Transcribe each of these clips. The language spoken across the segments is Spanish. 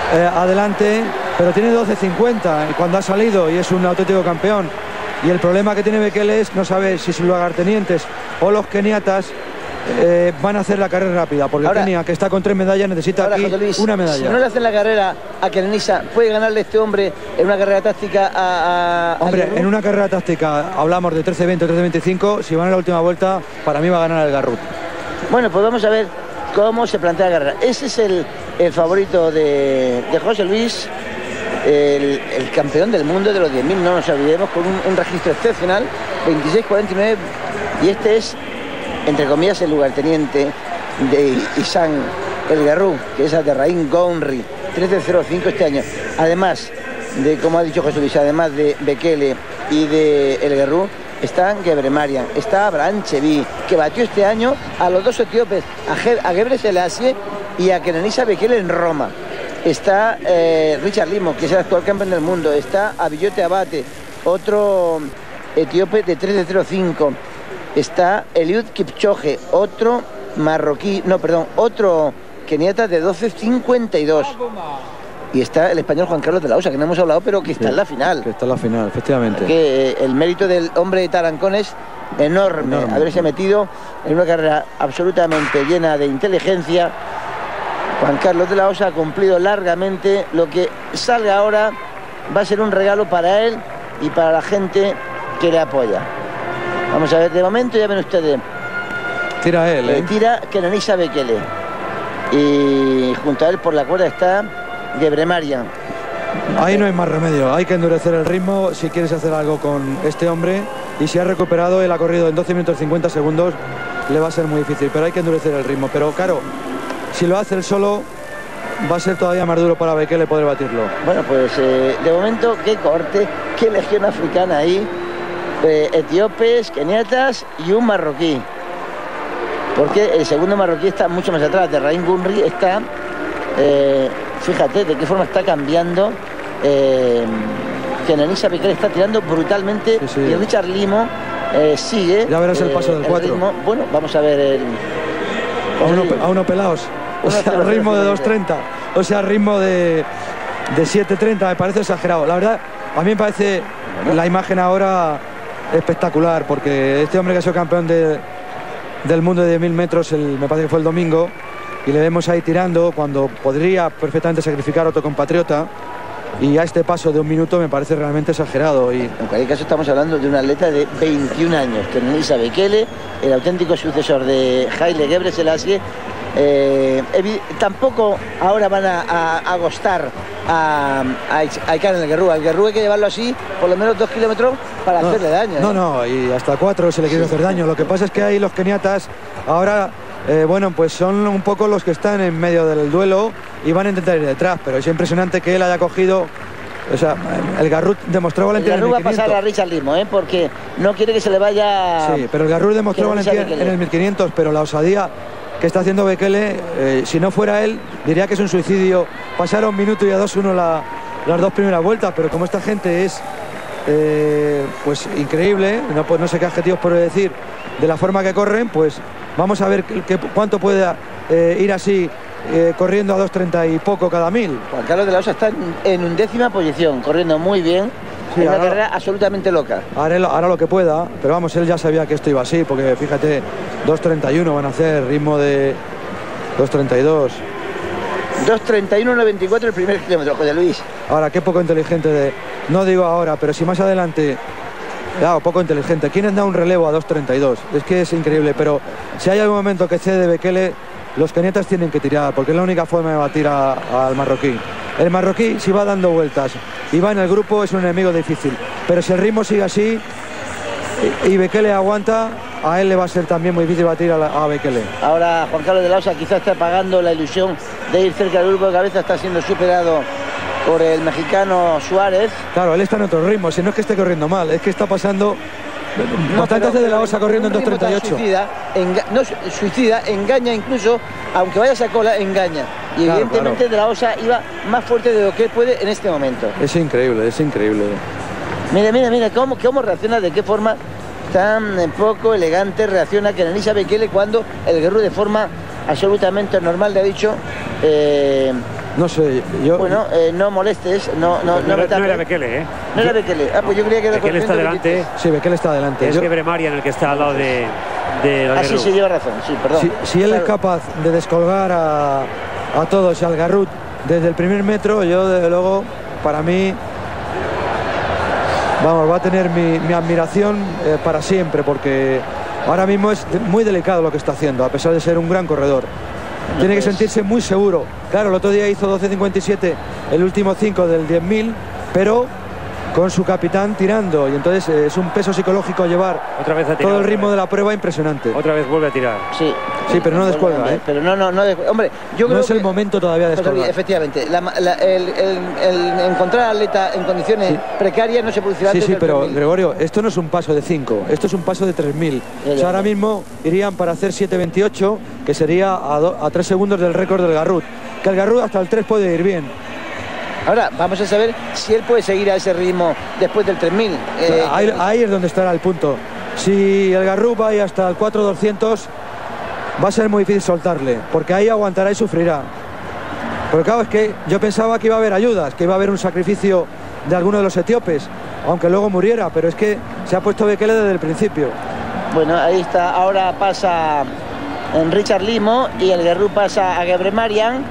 adelante, pero tiene 12.50 cuando ha salido y es un auténtico campeón. Y el problema que tiene Bekele es no saber si sus lugartenientes o los keniatas van a hacer la carrera rápida, porque ahora, Kenia, que está con 3 medallas, necesita ahora, aquí Luis, una medalla. Si no le hacen la carrera a Kenenisa, ¿puede ganarle este hombre en una carrera táctica Hombre, en una carrera táctica hablamos de 13.20 o 13.25. Si van a la última vuelta, para mí va a ganar el Garrut. Bueno, pues vamos a ver cómo se plantea la carrera. Ese es el favorito de José Luis, el campeón del mundo de los 10.000, no nos olvidemos, con un registro excepcional, 26.49, y este es, entre comillas, el lugarteniente de Isan El Garrut, que es Aterraín Gounri, 13.05 este año. Además de, como ha dicho José Luis, además de Bekele y de El Garrut, está Gebremarian, está Abraham Chevi, que batió este año a los dos etíopes, a Gebre Selassie y a Kenenisa Bekele en Roma. Está Richard Limo, que es el actual campeón del mundo. Está Abiyote Abate, otro etíope de 13.05. Está Eliud Kipchoge, otro marroquí, no, perdón, otro keniata de 12.52. Y está el español Juan Carlos de la Osa, que no hemos hablado, pero que está en la final. Que está en la final, efectivamente. Que el mérito del hombre de Tarancón es enorme. Haberse metido en una carrera absolutamente llena de inteligencia. Juan Carlos de la Osa ha cumplido largamente. Lo que salga ahora va a ser un regalo para él y para la gente que le apoya. Vamos a ver, de momento ya ven ustedes. Tira él, Tira Kenenisa Bekele. Y junto a él por la cuerda está Gebremarian. Ahí no hay más remedio, hay que endurecer el ritmo si quieres hacer algo con este hombre. Y si ha recuperado, él ha corrido en 12 minutos 50 segundos, le va a ser muy difícil, pero hay que endurecer el ritmo. Pero claro, si lo hace él solo, va a ser todavía más duro para Bekele poder batirlo. Bueno, pues de momento, qué corte, qué legión africana ahí. Etíopes, keniatas y un marroquí. Porque el segundo marroquí está mucho más atrás. Aterraín Gounri está... fíjate de qué forma está cambiando. Kenenisa Bekele está tirando brutalmente. Sí, sí. Y Richard Limo sigue. Ya verás el paso del 4. Bueno, vamos a ver el... A uno pelados. O sea, el ritmo de 2.30. O sea, el ritmo de 7.30 me parece exagerado. La verdad, a mí me parece la imagen ahora espectacular, porque este hombre que ha sido campeón del mundo de 10.000 metros, me parece que fue el domingo, y le vemos ahí tirando cuando podría perfectamente sacrificar a otro compatriota, y a este paso de 1 minuto me parece realmente exagerado. Y en cualquier caso estamos hablando de un atleta de 21 años, Kenenisa Bekele, el auténtico sucesor de Haile Gebrselassie. Tampoco ahora van a gustar a Ikan El Garrut. Al Garrut hay que llevarlo así por lo menos 2 kilómetros para hacerle daño. No, y hasta 4 se le quiere hacer daño. Lo que pasa es que ahí los keniatas ahora, bueno, pues son un poco los que están en medio del duelo y van a intentar ir detrás, pero es impresionante que él haya cogido. O sea, el Garrut demostró valentía en el 1500. El Garrut va a pasar a Richard Limo, porque no quiere que se le vaya... Sí, pero el Garrut demostró valentía en el 1500, pero la osadía que está haciendo Bekele, si no fuera él, diría que es un suicidio. Pasar a 1 minuto y a 2-1 las 2 primeras vueltas, pero como esta gente es pues increíble, no sé qué adjetivos puedo decir, de la forma que corren, pues vamos a ver cuánto puede ir así, corriendo a 2.30 y poco cada 1000. Juan Carlos de la Osa está en 11ª posición, corriendo muy bien. Sí, una carrera absolutamente loca. Hará lo que pueda, pero vamos, él ya sabía que esto iba así, porque fíjate, 2.31 van a hacer, ritmo de 2.32. 2.31.94 el primer kilómetro, José Luis. Ahora, qué poco inteligente no digo ahora, pero si más adelante... Claro, poco inteligente. ¿Quién da un relevo a 2.32? Es que es increíble, pero si hay algún momento que cede Bekele, los keniatas tienen que tirar, porque es la única forma de batir al marroquí. El marroquí, si va dando vueltas y va en el grupo, es un enemigo difícil. Pero si el ritmo sigue así y Bekele aguanta, a él le va a ser también muy difícil batir a Bekele. Ahora Juan Carlos de la Osa quizás está pagando la ilusión de ir cerca del grupo de cabeza, está siendo superado por el mexicano Suárez. Claro, él está en otro ritmo, si no es que esté corriendo mal, es que está pasando... Bastante hace de la Osa corriendo en 2.38. Suicida, engaña incluso, aunque vaya a cola, engaña. Y claro, evidentemente de la Osa iba más fuerte de lo que puede en este momento. Es increíble, es increíble. Mira, cómo reacciona, de qué forma tan poco elegante reacciona Kenenisa Bekele cuando el Garrut de forma absolutamente normal le ha dicho No sé, yo... Bueno, no molestes, no me tapes. No era Bekele, ¿eh? No era Bekele. Ah, pues yo creía que era Bekele está delante. Sí, Bekele está delante. Es Gebre Marian el que está al lado de sí, sí, lleva razón, sí, perdón. Si él es capaz de descolgar a todos, al Garrut, desde el primer metro, yo desde luego, para mí, vamos, va a tener mi admiración para siempre, porque ahora mismo es muy delicado lo que está haciendo, a pesar de ser un gran corredor. Tiene que sentirse muy seguro. Claro, el otro día hizo 12.57 el último 5 del 10.000, pero con su capitán tirando, y entonces es un peso psicológico llevar otra vez todo el ritmo de la prueba impresionante. Otra vez vuelve a tirar. Sí, pero no descuelga, ¿eh? Pero no, hombre, yo creo no es el momento todavía de descolgar. Efectivamente, el encontrar al atleta en condiciones precarias no se producirá. Sí, pero Gregorio, esto no es un paso de 5, esto es un paso de 3.000. O sea, ahora mismo irían para hacer 7.28, que sería a 3 segundos del récord del Garrut. Que el Garrut hasta el 3 puede ir bien. Ahora, vamos a saber si él puede seguir a ese ritmo después del 3.000. Ahí es donde estará el punto. Si el Garrut va ahí hasta el 4.200, va a ser muy difícil soltarle, porque ahí aguantará y sufrirá. Pero claro, es que yo pensaba que iba a haber ayudas, que iba a haber un sacrificio de alguno de los etíopes, aunque luego muriera, pero es que se ha puesto Bekele desde el principio. Bueno, ahí está, ahora pasa en Richard Limo y el Garrut pasa a Gebre Marian.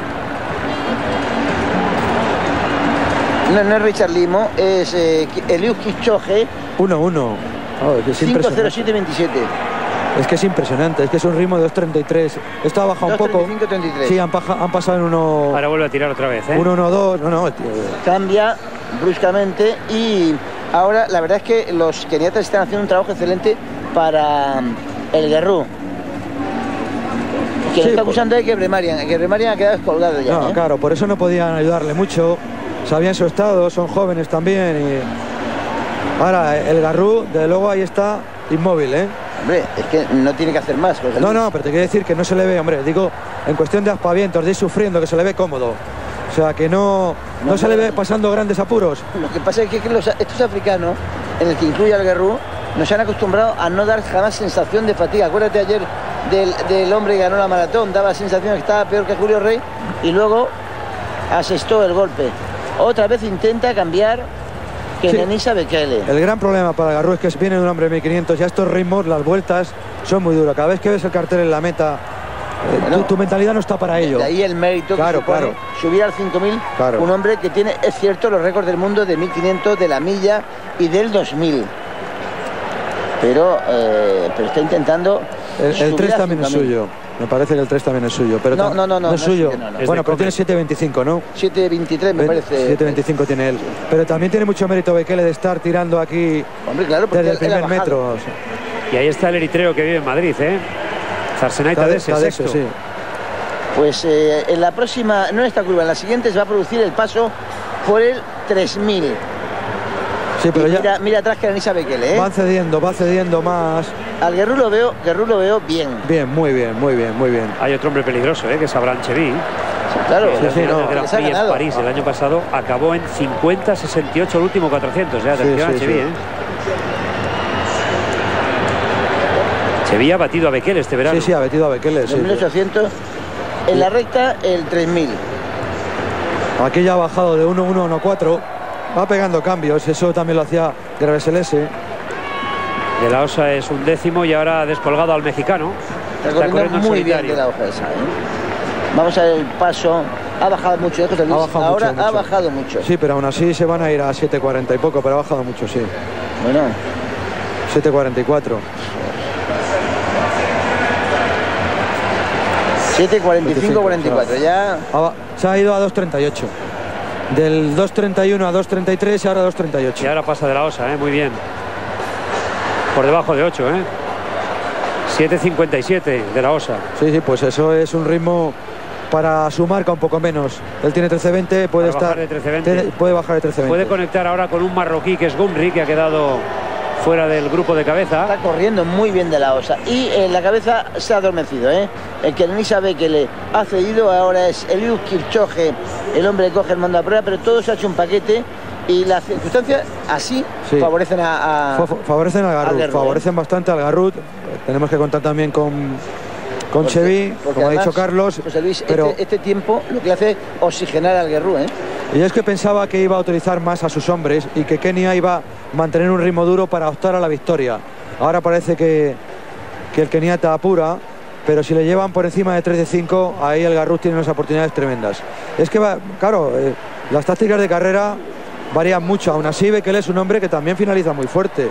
No es Richard Limo, es Eliud Kipchoge. 1-1. 5.07.27. Es que es impresionante, es que es un ritmo de 2.33. Esto ha bajado un poco. 2.35.33. Sí, han pasado en 1. Ahora vuelve a tirar otra vez, ¿eh? 1-1-2. No, tío. Cambia bruscamente y ahora la verdad es que los keniatas están haciendo un trabajo excelente para el Garrut. Que está acusando de Gebre Marian. Gebre Marian ha quedado descolgado ya. No, claro, por eso no podían ayudarle mucho. Sabían su estado, son jóvenes también. Y ahora el Garrut, desde luego, ahí está inmóvil, ¿eh? Hombre, es que no tiene que hacer más. No, pero te quiero decir que no se le ve, hombre, digo, en cuestión de aspavientos, de ir sufriendo, que se le ve cómodo. O sea, que no se le ve pasando grandes apuros. Lo que pasa es que estos africanos, en el que incluye al Garrut, nos han acostumbrado a no dar jamás sensación de fatiga. Acuérdate ayer del hombre que ganó la maratón, daba la sensación de que estaba peor que Julio Rey y luego asestó el golpe. Otra vez intenta cambiar Kenenisa Bekele. El gran problema para Garrut es que viene un hombre de 1500 y a estos ritmos las vueltas son muy duras. Cada vez que ves el cartel en la meta, tu mentalidad no está para ello. De ahí el mérito que supone subir al 5000. Un hombre que tiene, es cierto, los récords del mundo de 1500, de la milla y del 2000. Pero está intentando. El 3 también es suyo. Me parece que el 3 también es suyo. Pero no es suyo. Bueno, pero tiene 7.25, ¿no? 7.23 me parece. 7.25 tiene él. Pero también tiene mucho mérito Bekele de estar tirando aquí. Hombre, claro, desde el primer metro. Y ahí está el eritreo que vive en Madrid, ¿eh? Zarsenay Tadesse, sexto. Sí. Pues en la próxima, no en esta curva, en la siguiente se va a producir el paso por el 3000. Sí, pero ya mira atrás que Kenenisa Bekele, ¿eh? Va cediendo más. Al Garrut lo veo bien. Bien, muy bien. Hay otro hombre peligroso, que es Abraham Chevy. Sí, claro. En París el año pasado acabó en 50-68 el último 400. Atención a Chevy, Chevy ha batido a Bekele este verano. Sí, ha batido a Bekele. 2.800. En la recta, el 3000. Aquí ya ha bajado de 1-1 a 1-4. Va pegando cambios, eso también lo hacía Greveselese. De la Osa es un décimo y ahora ha descolgado al mexicano. Está corriendo muy bien de la Osa esa, Vamos a ver el paso. Ha bajado mucho, José Luis. Ahora ha bajado mucho. Sí, pero aún así se van a ir a 7.40 y poco, pero ha bajado mucho, sí. Bueno. 7.44. 7.45-44. Ya. Se ha ido a 2.38. Del 2.31 a 2.33 y ahora 2.38. Y ahora pasa de la Osa, muy bien. Por debajo de 8, 7.57 de la Osa. Sí, pues eso es un ritmo para su marca un poco menos. Él tiene 13.20, puede bajar de 13.20. Puede conectar ahora con un marroquí que es Gumri, que ha quedado fuera del grupo de cabeza. Está corriendo muy bien de la Osa. Y en la cabeza se ha adormecido, El Kenenisa Bekele ha cedido, ahora es Eliud Kipchoge, el hombre que coge el mando a prueba, pero todo se ha hecho un paquete. Y las circunstancias así favorecen favorecen al Garrut, favorecen bastante al Garrut. Tenemos que contar también con con Chevy, como además, ha dicho Carlos. José Luis, pero este tiempo lo que hace es oxigenar al Guerrero, ¿eh? Y es que pensaba que iba a utilizar más a sus hombres y que Kenia iba a mantener un ritmo duro para optar a la victoria. Ahora parece que el keniata apura, pero si le llevan por encima de 3 de 5, ahí el Garrus tiene unas oportunidades tremendas. Es que, claro, las tácticas de carrera varían mucho. Aún así, Bekele es un hombre que también finaliza muy fuerte.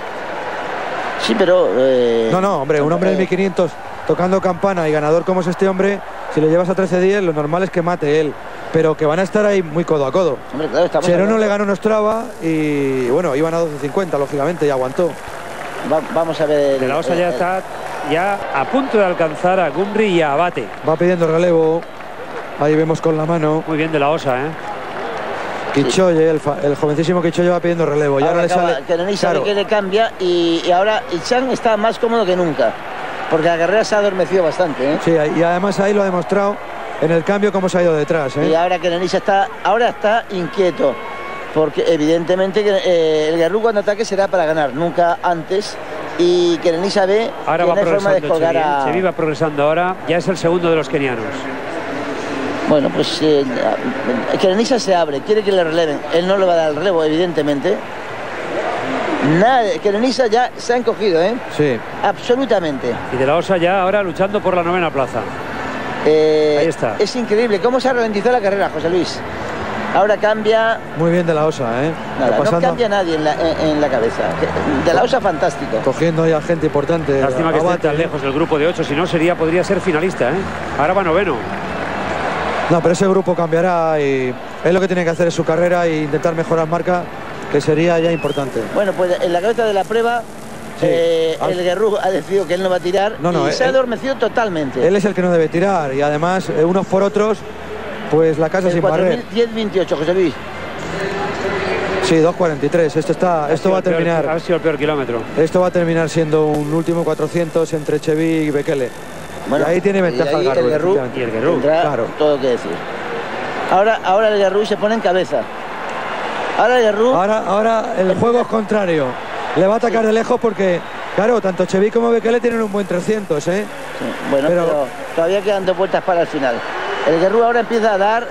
Sí, pero... No, hombre, un hombre de 1500 tocando campana y ganador como es este hombre, si le llevas a 13-10, lo normal es que mate él. Pero que van a estar ahí muy codo a codo. Hombre, claro, Cherono le ganó Nostrava y, bueno, iban a 12.50, lógicamente, y aguantó. Vamos a ver... De la Osa ya está a punto de alcanzar a Gumri y a Abate. Va pidiendo relevo. Ahí vemos con la mano. Muy bien de la Osa, ¿eh? Kichoye, el jovencísimo Kichoye va pidiendo relevo. Y ahora le sale... Que le cambia y ahora Ichan está más cómodo que nunca. Porque la carrera se ha adormecido bastante, ¿eh? Sí, y además ahí lo ha demostrado en el cambio cómo se ha ido detrás, ¿eh? Y ahora que Kenenisa está inquieto. Porque evidentemente el Guerrero cuando ataque será para ganar, nunca antes. Y Kenenisa ve ahora que va no hay forma de colgar a... Chevy va progresando ahora, ya es el segundo de los kenianos. Bueno, pues Kenenisa se abre, quiere que le releven. Él no le va a dar el relevo, evidentemente. Nada, Kenenisa ya se ha encogido, ¿eh? Sí. Absolutamente. Y de la Osa ya ahora luchando por la 9ª plaza. Ahí está. Es increíble cómo se ha ralentizado la carrera, José Luis. Ahora cambia... Muy bien de la Osa, ¿eh? Nada, no cambia nadie en la cabeza. De la Osa, fantástico. Cogiendo ya gente importante. Lástima que esté tan lejos del grupo de 8, si no podría ser finalista, ¿eh? Ahora va noveno. No, pero ese grupo cambiará y él lo que tiene que hacer es su carrera e intentar mejorar marca, que sería ya importante. Bueno, pues en la cabeza de la prueba... Sí. El Guerrero ha decidido que él no va a tirar y se ha adormecido totalmente. Él es el que no debe tirar y además unos por otros, pues la casa sin barrer. 10-28, José Luis. Sí, 2.43. Esto va a terminar. Ha sido el peor kilómetro. Esto va a terminar siendo un último 400 entre Chevy y Bekele. Bueno, y ahí tiene ventaja el Guerrero. Y el Guerrero, claro, todo que decir. Ahora el Guerrero se pone en cabeza. Ahora el Guerrero. Ahora el juego es contrario. Le va a atacar de lejos porque, claro, tanto Chevy como Bekele tienen un buen 300, ¿eh? Sí, bueno, pero todavía quedan 2 vueltas para el final. El Guerrero ahora empieza a dar...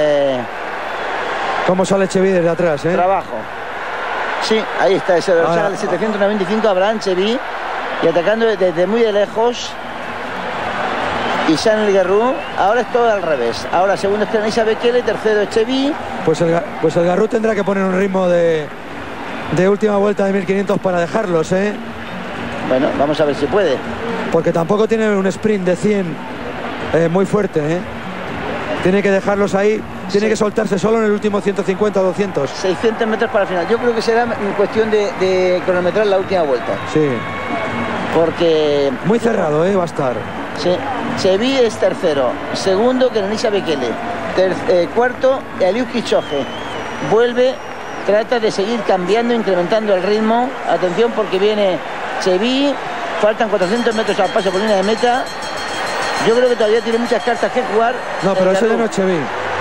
¿Cómo sale Chevy desde atrás, eh? Trabajo. Sí, ahí está ese dorsal de 795, Abraham Chevy, y atacando desde muy de lejos. Y San el Guerrero, ahora es todo al revés. Ahora segundo es Kenenisa Bekele, tercero es Chevy. Pues el Guerrero tendrá que poner un ritmo de última vuelta de 1500 para dejarlos, ¿eh? Bueno, vamos a ver si puede. Porque tampoco tiene un sprint de 100 muy fuerte, ¿eh? Tiene que dejarlos ahí, tiene que soltarse solo en el último 150 o 200. 600 metros para el final. Yo creo que será cuestión de cronometrar la última vuelta. Sí. Porque... Muy cerrado, va a estar. Sí. Chevy es tercero. Segundo, Kenenisa Bekele. Cuarto, Eliud Kipchoge. Vuelve... Trata de seguir cambiando, incrementando el ritmo. Atención porque viene Chevy. Faltan 400 metros al pase por línea de meta. Yo creo que todavía tiene muchas cartas que jugar. No, pero eso ya no es Chevy.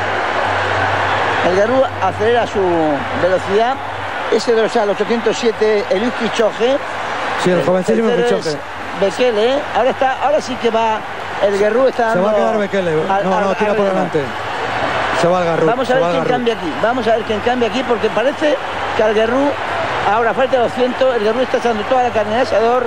El Guerrero acelera su velocidad. Ese dorsal 807, Eliud Kipchoge. Sí, el jovencísimo Kipchoge. Bekele. Ahora sí que va. El Guerrero está dando... Se va a quedar Bekele. No, tira por delante. Se va al Garrú. Vamos a ver quién cambia aquí. Vamos a ver quién cambia aquí porque parece que al Guerrero ahora falta 200. El Guerrero está echando toda la carne de asador.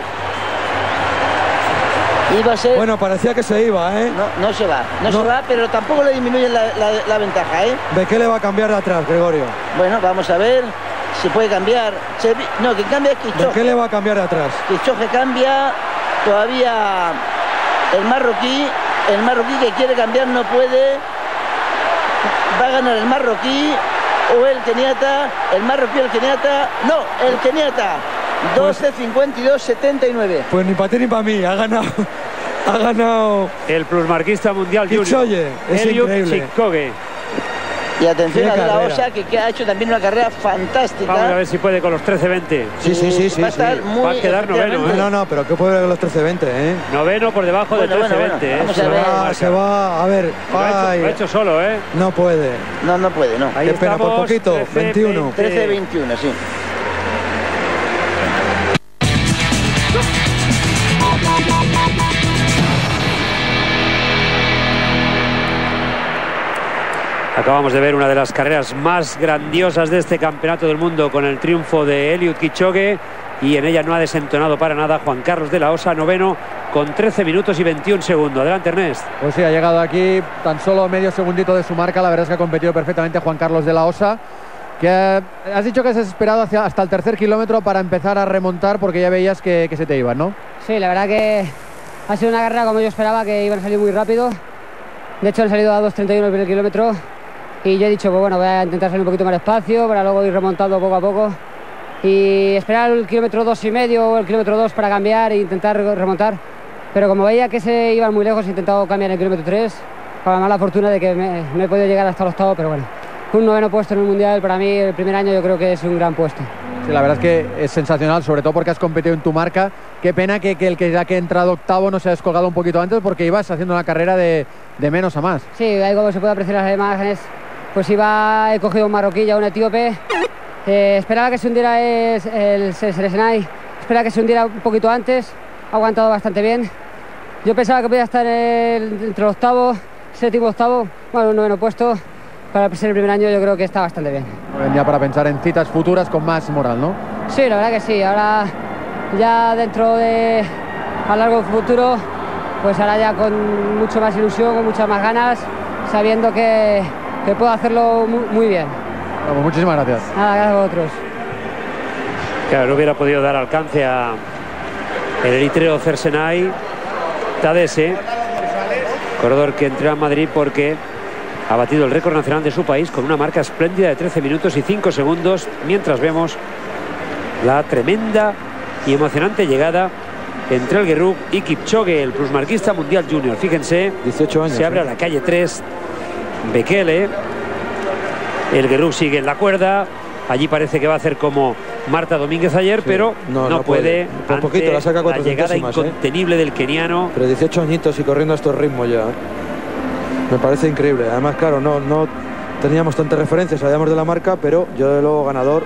Iba a ser... Bueno, parecía que se iba, ¿eh? No se va. No se va, pero tampoco le disminuyen la ventaja, ¿eh? Bekele va a cambiar de atrás, Gregorio. Bueno, vamos a ver si puede cambiar. No, quien cambia es Kipchoge. Bekele va a cambiar de atrás. Kipchoge cambia. Todavía el marroquí que quiere cambiar no puede. Va a ganar el marroquí o el keniata. El marroquí o el keniata. No, el keniata. 12:52:79. Pues ni para ti ni para mí. Ha ganado el plusmarquista mundial Kipchoge. Es increíble. Kipchoge. Y atención a la Osa que ha hecho también una carrera fantástica. Vamos a ver si puede con los 13:20. Sí. Va a estar muy... Va a quedar noveno, ¿eh? No, pero que puede con los 13:20, ¿eh? Noveno por debajo del 13:20. Vamos a ver. Se va a ver. Lo ha hecho solo, ¿eh? No puede. No puede, no. Ahí qué pena, por poquito. 21. 13:21, sí. Acabamos de ver una de las carreras más grandiosas de este campeonato del mundo con el triunfo de Eliud Kipchoge, y en ella no ha desentonado para nada Juan Carlos de la Osa, noveno con 13 minutos y 21 segundos. Adelante, Ernest. Pues sí, ha llegado aquí tan solo medio segundito de su marca. La verdad es que ha competido perfectamente Juan Carlos de la Osa, que has dicho que has esperado hasta el tercer kilómetro para empezar a remontar, porque ya veías que se te iban, ¿no? Sí, la verdad que ha sido una carrera como yo esperaba, que iban a salir muy rápido. De hecho han salido a 2.31 el primer kilómetro y yo he dicho, pues bueno, voy a intentar salir un poquito más despacio para luego ir remontando poco a poco y esperar el kilómetro 2,5 o el kilómetro 2 para cambiar e intentar remontar. Pero como veía que se iban muy lejos, he intentado cambiar en el kilómetro 3, con la mala fortuna de que no he podido llegar hasta el octavo, pero bueno, un noveno puesto en el Mundial para mí el primer año yo creo que es un gran puesto. Sí, la verdad es que es sensacional, sobre todo porque has competido en tu marca. Qué pena que el que ya que ha entrado octavo no se ha descolgado un poquito antes, porque ibas haciendo una carrera de menos a más. Sí, ahí como se puede apreciar en las imágenes, pues he cogido un marroquí y un etíope. Esperaba que se hundiera el Seresenay, esperaba que se hundiera un poquito antes, ha aguantado bastante bien. Yo pensaba que podía estar entre el octavo, séptimo, octavo, bueno, un noveno puesto. Para ser el primer año yo creo que está bastante bien. Ya para pensar en citas futuras con más moral, ¿no? Sí, la verdad que sí. Ahora ya dentro de a largo futuro, pues ahora ya con mucho más ilusión, con muchas más ganas, sabiendo que puedo hacerlo muy bien. Bueno, muchísimas gracias. Nada, gracias a vosotros. Claro, no hubiera podido dar alcance a el eritreo Cersenay Tadese, corredor que entró a Madrid porque ha batido el récord nacional de su país con una marca espléndida de 13 minutos y 5 segundos, mientras vemos la tremenda y emocionante llegada entre el Guerrero y Kipchoge, el plusmarquista mundial junior. Fíjense, 18 años. Se abre a la calle 3, Bekele. El Guerrero sigue en la cuerda. Allí parece que va a hacer como Marta Domínguez ayer, sí, pero no puede. Por poquito, la saca 4 la llegada centésimas, incontenible del keniano. Pero 18 añitos y corriendo a estos ritmos ya. Me parece increíble. Además, claro, no teníamos tantas referencias, sabíamos de la marca, pero yo de luego ganador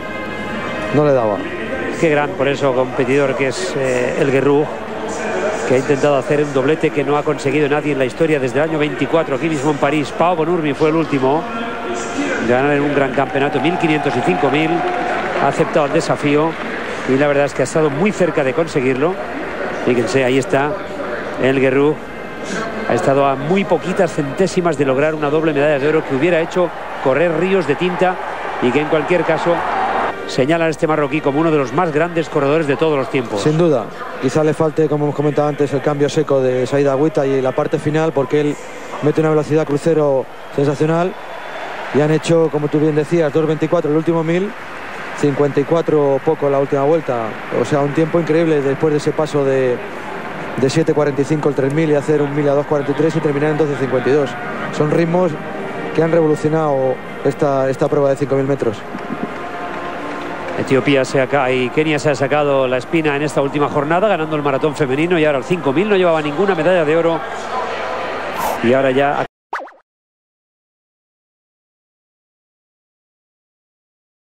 no le daba. Qué gran, por eso, competidor que es el Guerrero, que ha intentado hacer un doblete que no ha conseguido nadie en la historia desde el año 24, aquí mismo en París. Pau Bonurmi fue el último. Ganar en un gran campeonato 1500 y 5000. Ha aceptado el desafío y la verdad es que ha estado muy cerca de conseguirlo. Fíjense, ahí está el Guerrero. Ha estado a muy poquitas centésimas de lograr una doble medalla de oro que hubiera hecho correr ríos de tinta, y que en cualquier caso señalan a este marroquí como uno de los más grandes corredores de todos los tiempos. Sin duda. Quizá le falte, como hemos comentado antes, el cambio seco de Said Agüita y la parte final, porque él mete una velocidad crucero sensacional. Y han hecho, como tú bien decías, 2.24 el último 1000, 54 poco la última vuelta. O sea, un tiempo increíble después de ese paso de 7.45 el 3000 y hacer un 1000 a 2.43 y terminar en 12.52. Son ritmos que han revolucionado esta prueba de 5.000 metros. Etiopía y Kenia se ha sacado la espina en esta última jornada, ganando el maratón femenino, y ahora el 5000 no llevaba ninguna medalla de oro y ahora ya